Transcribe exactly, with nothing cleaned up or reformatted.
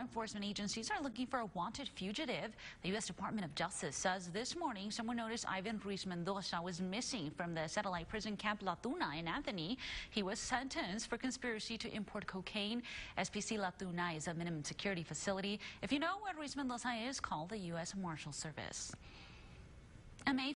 Enforcement agencies are looking for a wanted fugitive. The U S Department of Justice says this morning someone noticed Ivan Ruiz Mendoza was missing from the satellite prison camp La Tuna in Anthony. He was sentenced for conspiracy to import cocaine. S P C La Tuna is a minimum security facility. If you know where Ruiz Mendoza is, call the U S Marshal Service. A